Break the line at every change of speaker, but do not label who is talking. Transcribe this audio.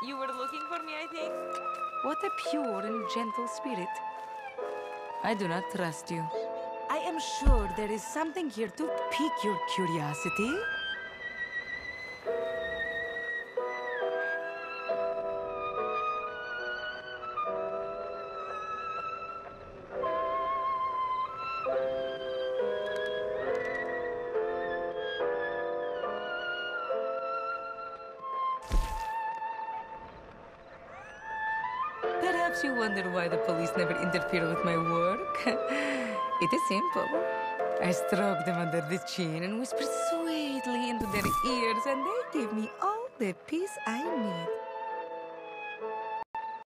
You were looking for me, I think?
What a pure and gentle spirit. I do not trust you. I am sure there is something here to pique your curiosity. Perhaps you wonder why the police never interfere with my work. It is simple. I stroke them under the chin and whisper sweetly into their ears, and they give me all the peace I need.